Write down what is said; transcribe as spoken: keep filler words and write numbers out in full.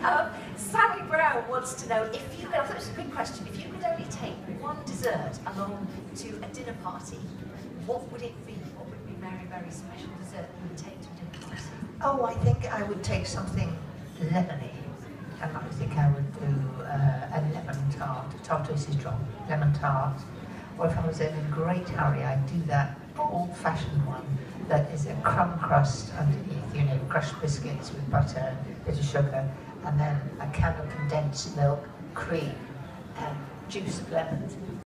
um, Sally Brown wants to know if you could, I thought it was a good question, if you could only take one dessert along to a dinner party, what would it be? What would be very, very special dessert you would take to a dinner party? Oh, I think I would take something lemony. And I think I would do uh, a lemon tart, tart au citron, lemon tart. Or if I was in a great hurry, I'd do that old-fashioned one that is a crumb crust underneath, you know, crushed biscuits with butter, bit of sugar, and then a can of condensed milk, cream, and juice of lemons.